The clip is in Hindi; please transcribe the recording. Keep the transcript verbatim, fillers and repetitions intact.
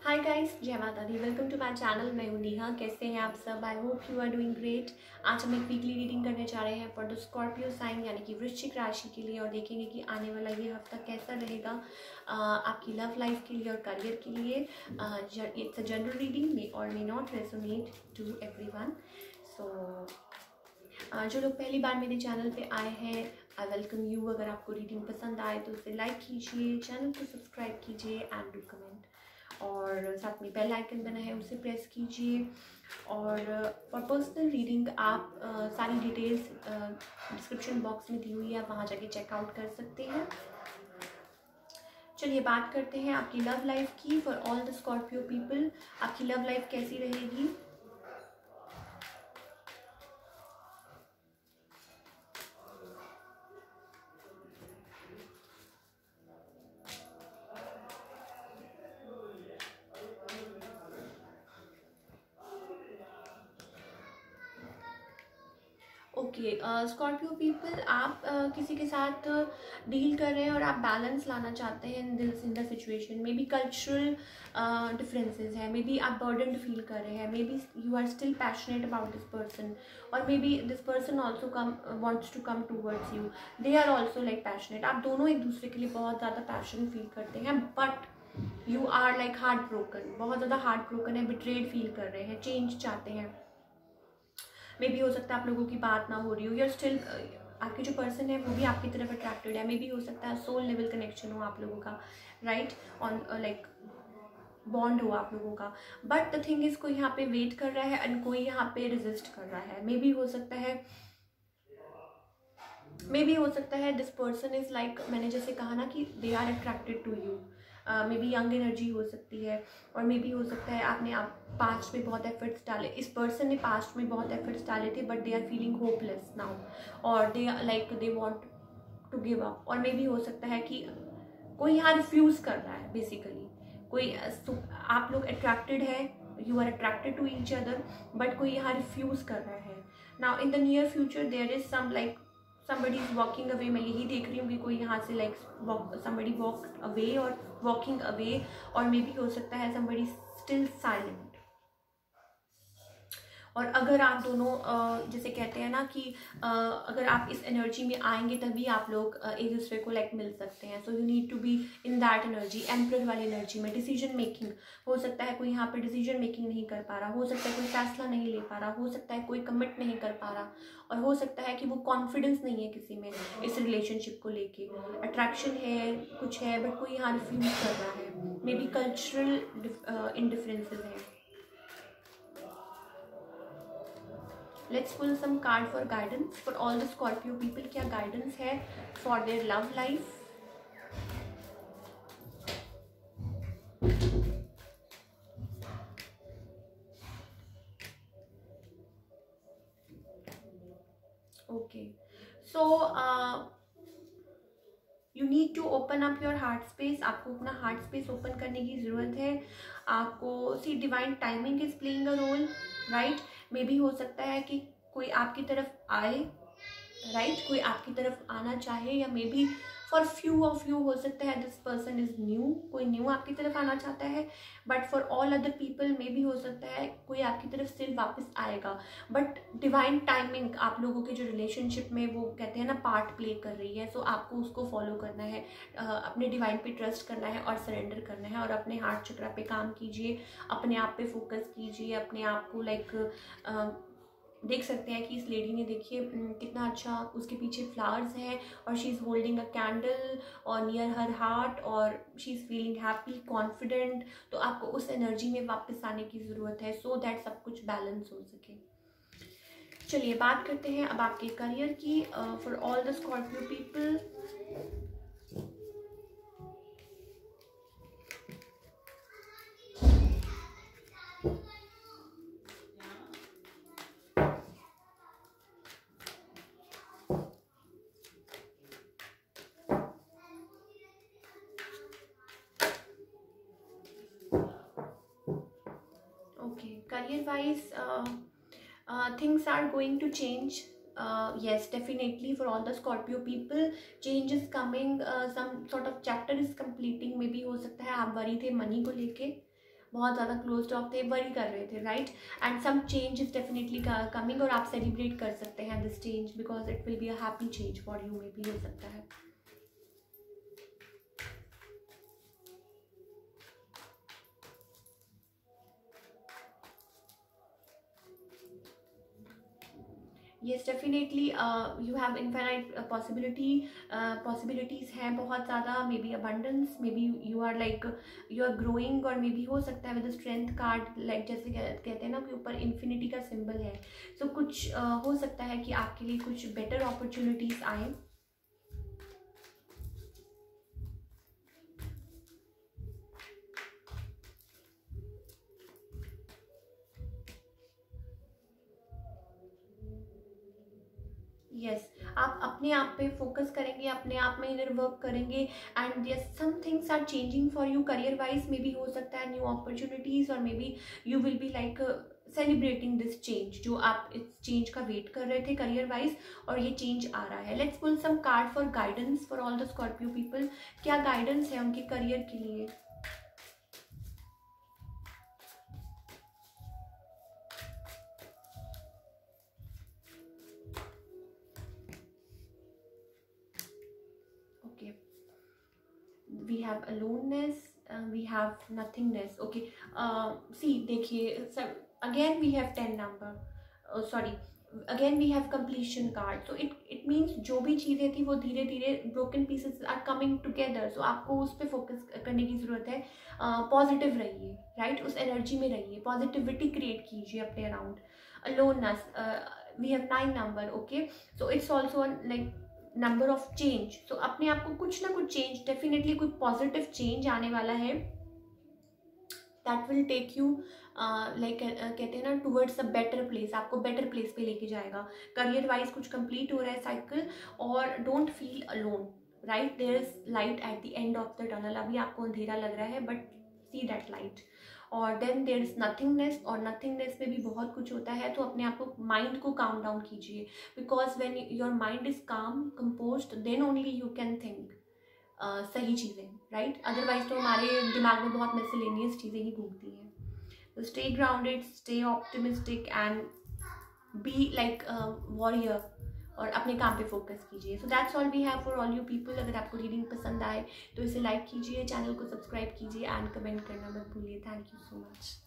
हाय गाइस, जय माता दी। Welcome to my channel. मैं हूँ नेहा। कैसे हैं आप सब? I hope you are doing great. आज हम एक वीकली रीडिंग करने जा रहे हैं फॉर द स्कॉर्पियो साइन यानी कि वृश्चिक राशि के लिए, और देखेंगे कि आने वाला ये हफ्ता कैसा रहेगा uh, आपकी लव लाइफ के लिए और करियर के लिए। It's a general reading, may और may not resonate to everyone. So जो लोग पहली बार मेरे चैनल पे आए हैं, आई वेलकम यू। अगर आपको रीडिंग पसंद आए तो उसे लाइक कीजिए, चैनल को सब्सक्राइब कीजिए एंड डू कमेंट, और साथ में बेल आइकन बना है उसे प्रेस कीजिए। और फॉर पर्सनल रीडिंग आप uh, सारी डिटेल्स डिस्क्रिप्शन बॉक्स में दी हुई है, आप वहाँ जाके चेकआउट कर सकते हैं। चलिए बात करते हैं आपकी लव लाइफ की। For all the Scorpio people, आपकी लव लाइफ कैसी रहेगी? ओके स्कॉर्पियो पीपल, आप uh, किसी के साथ डील कर रहे हैं और आप बैलेंस लाना चाहते हैं in this in the situation. Maybe cultural differences है, मे बी आप बर्डनड फील कर रहे हैं, maybe you are still passionate about this person, और maybe this person also come wants to come towards you. They are also like passionate. आप दोनों एक दूसरे के लिए बहुत ज़्यादा पैशन फील करते हैं, but you are like heart broken, बहुत ज़्यादा हार्ट ब्रोकन है, बिट्रेड फील कर रहे हैं, चेंज चाहते हैं। मे बी हो सकता है आप लोगों की बात ना हो रही हो, या स्टिल आपके जो पर्सन है वो भी आपकी तरफ अट्रैक्टेड है। मे बी हो सकता है सोल लेवल कनेक्शन हो आप लोगों का, राइट, ऑन लाइक बॉन्ड हो आप लोगों का। बट द थिंग इज, कोई यहाँ पे वेट कर रहा है एंड कोई यहाँ पे रेजिस्ट कर रहा है। मे बी हो सकता है मे बी हो सकता है दिस पर्सन इज लाइक, मैंने जैसे कहा ना कि they are attracted to you. Maybe young energy हो सकती है, और मे बी हो सकता है आपने आप पास्ट में बहुत एफर्ट्स डाले, इस पर्सन ने पास्ट में बहुत एफर्ट्स डाले थे, but they are feeling hopeless now, और they like they want to give up. और मे बी हो सकता है कि कोई यहाँ रिफ्यूज कर रहा है बेसिकली। कोई so, आप लोग अट्रैक्टेड है, you are attracted to each other, but कोई यहाँ रिफ्यूज कर रहा है। Now in the near future there is some like somebody is walking away। मैं यही देख रही हूँ कि कोई यहाँ से लाइक somebody walked away और walking away, और मे बी हो सकता है somebody still silent। और अगर आप दोनों जैसे कहते हैं ना कि अगर आप इस एनर्जी में आएंगे तभी आप लोग एक दूसरे को लाइक मिल सकते हैं। So you need to be in that energy, emperor वाली एनर्जी में। डिसीजन मेकिंग हो सकता है कोई यहाँ पे डिसीजन मेकिंग नहीं कर पा रहा, हो सकता है कोई फैसला नहीं ले पा रहा, हो सकता है कोई कमिट नहीं कर पा रहा, और हो सकता है कि वो कॉन्फिडेंस नहीं है किसी में इस रिलेशनशिप को लेके। अट्रैक्शन है, कुछ है, बट कोई यहाँ रिफ्यूज कर रहा है। मे बी कल्चरल इंडिफरेंसेज हैं। Let's pull some card for guidance for all the Scorpio people. क्या गाइडेंस है for their love life? Okay, so you need to open up your heart space. आपको अपना हार्ट स्पेस ओपन करने की ज़रूरत है। आपको see divine timing is playing a role, right. Maybe हो सकता है कि कोई आपकी तरफ आए, राइट right? कोई आपकी तरफ आना चाहे, या maybe for few of you हो सकता है दिस पर्सन इज न्यू, कोई न्यू आपकी तरफ आना चाहता है। But for all other people maybe हो सकता है कोई आपकी तरफ स्टिल वापस आएगा। बट डिवाइन टाइमिंग आप लोगों के जो रिलेशनशिप में वो कहते हैं ना पार्ट प्ले कर रही है। सो so आपको उसको फॉलो करना है, अपने डिवाइन पे ट्रस्ट करना है और सरेंडर करना है, और अपने हार्ट चक्रा पे काम कीजिए, अपने आप पे फोकस कीजिए, अपने आप को लाइक देख सकते हैं कि इस लेडी ने, देखिए कितना अच्छा उसके पीछे फ्लावर्स हैं, और she is holding a candle और नियर हर हार्ट, और she is feeling happy, confident. तो आपको उस एनर्जी में वापस आने की ज़रूरत है, सो दैट सब कुछ बैलेंस हो सके। चलिए बात करते हैं अब आपके करियर की। For all the Scorpio people, career wise uh, uh, things are going to change. Uh, yes, definitely for all the Scorpio people, change is coming. Uh, some sort of chapter is completing. Maybe हो सकता है आप वरी थे मनी को लेके, बहुत ज़्यादा क्लोज्ड ऑफ थे, वरी कर रहे थे, right. And some change is definitely coming, और आप सेलिब्रेट कर सकते हैं this change because it will be a happy change for you, may भी हो सकता है। Yes definitely you have infinite possibility possibilities हैं बहुत ज़्यादा, maybe abundance, maybe you are like you are growing, और मे बी हो सकता है विद स्ट्रेंथ कार्ड, लाइक जैसे कहते हैं ना कि ऊपर इन्फिनिटी का सिंबल है। सो so, कुछ uh, हो सकता है कि आपके लिए कुछ बेटर अपॉर्चुनिटीज़ आए। यस yes, आप अपने आप पे फोकस करेंगे, अपने आप में इनर वर्क करेंगे, and yes some things are changing for you career wise, maybe हो सकता है न्यू अपॉर्चुनिटीज, और maybe you will be like celebrating this change, जो आप इस चेंज का वेट कर रहे थे करियर वाइज, और ये चेंज आ रहा है। Let's pull some card for guidance for all the Scorpio people. क्या गाइडेंस है उनके करियर के लिए? we have aloneness, uh, we have nothingness. Okay, uh, see देखिए, again we have ten number, uh, sorry again we have completion card, so it it means जो भी चीज़ें थी वो धीरे धीरे broken pieces are coming together, so आपको उस पर फोकस करने की ज़रूरत है। पॉजिटिव uh, रहिए, राइट right? उस एनर्जी में रहिए, पॉजिटिविटी क्रिएट कीजिए अपने around. aloneness, uh, we have nine number, okay, so it's also like number of change. तो अपने आप को कुछ ना कुछ चेंज, डेफिनेटली कोई पॉजिटिव चेंज आने वाला है, that will take you like कहते हैं ना टूवर्ड्स अ बेटर प्लेस, आपको बेटर प्लेस पे लेके जाएगा। करियर वाइज कुछ कंप्लीट हो रहा है साइकिल, और don't feel alone, right, there is light at the end of the tunnel. अभी आपको अंधेरा लग रहा है, बट सी दैट लाइट। और देन देयर इज नथिंगनेस, और नथिंगनेस में भी बहुत कुछ होता है, तो अपने आप को, माइंड को काम डाउन कीजिए, because when your mind is calm composed then only you can think सही चीज़ें, राइट। अदरवाइज तो हमारे दिमाग में बहुत मिसलेनियस चीज़ें ही घूमती हैं। तो stay grounded, stay optimistic, and be like warrior, और अपने काम पे फोकस कीजिए। So that's all we have for all you people. अगर आपको रीडिंग पसंद आए तो इसे लाइक कीजिए, चैनल को सब्सक्राइब कीजिए, एंड कमेंट करना मत भूलिए। Thank you so much.